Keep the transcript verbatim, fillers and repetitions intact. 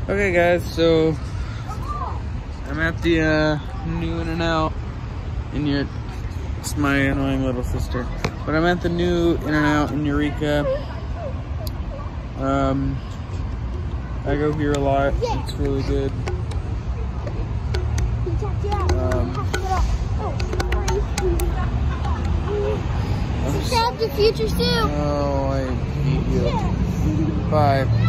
Okay guys, so I'm at the uh, new In-N-Out in your, it's my annoying little sister, but I'm at the new In-N-Out in Eureka. Um, I go here a lot, it's really good. Um, Subscribe to Future Sue. oh, I hate you. Bye.